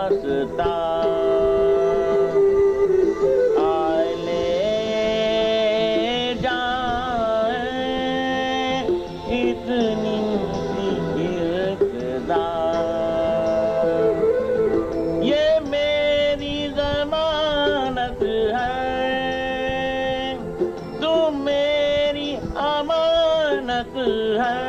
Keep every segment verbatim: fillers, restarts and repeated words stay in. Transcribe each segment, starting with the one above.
वास्ता आए ले जाए इतनी सी इक़्तिदार। ये मेरी ज़मानत है, तुम मेरी अमानत है।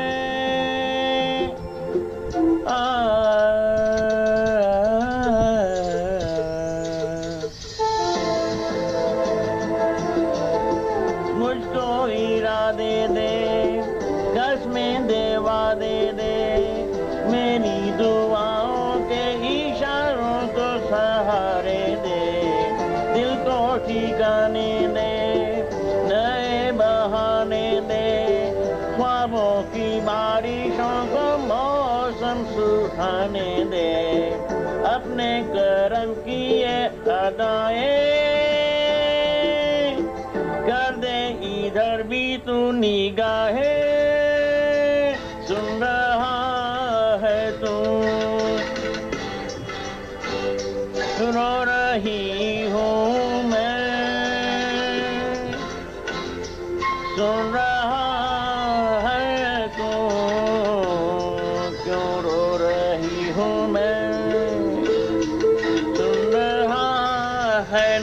मुझको इरादे दे, कसमें दे, वादे दे, मेरी दुआओं के इशारों को सहारे दे, दिल को ठिकाने दे, नए बहाने दे, ख्वाबों की बारिशों को मौसम सुहाने दे, अपने करम की ये अदाएं कर दे इधर भी तू निगाहें। सुन रहा है तू, रो रही हूँ मैं, सुन रहा